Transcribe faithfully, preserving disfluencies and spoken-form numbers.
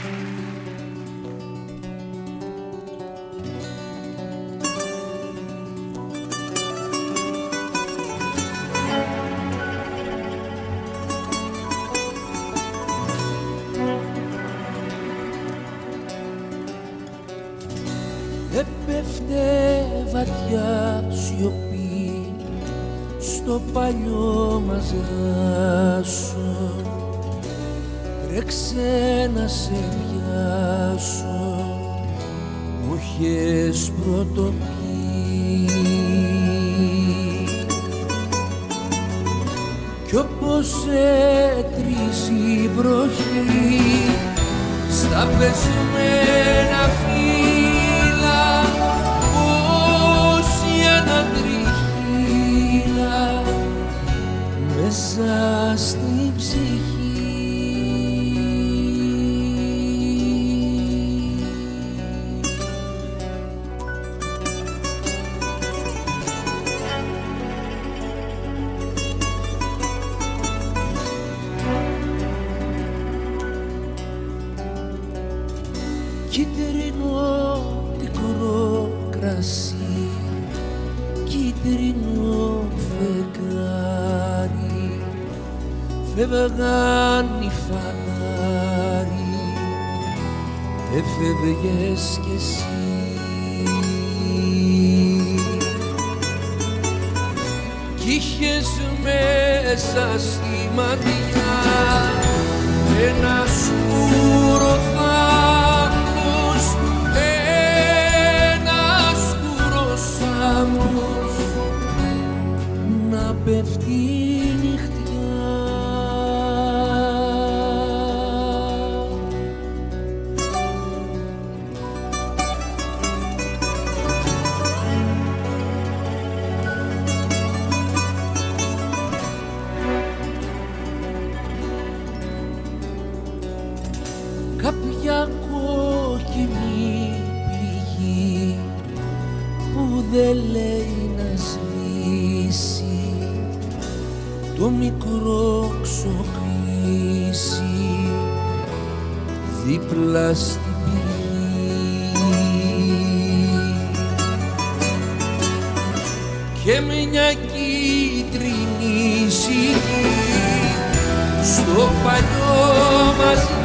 Έπεφτε βαθιά σιωπή στο παλιό μας γάσο, τρέξε να σε πιάσω, μου είχες πρωτοπεί. Κι όπως έτρισει η βροχή στα πεσμένα φύλλα, πως η ανατριχύλα μέσα στην ψυχή. Κίτρινο πικρό κρασί, κίτρινο φεγγάρι, φεύγαν οι φανάρι, έφευγες κι εσύ. Κι είχες μέσα στη ματιά ένα σκούρο θάμνος, ένα σκούρο σάμνος να πέφτει η νυχτιά. Κάποια κόκκινη πληγή που δεν λέει να σβήσει, το μικρό ξοκλήσει δίπλα στην πηγή. Και μια κίτρινη σιγή στο παλιό μας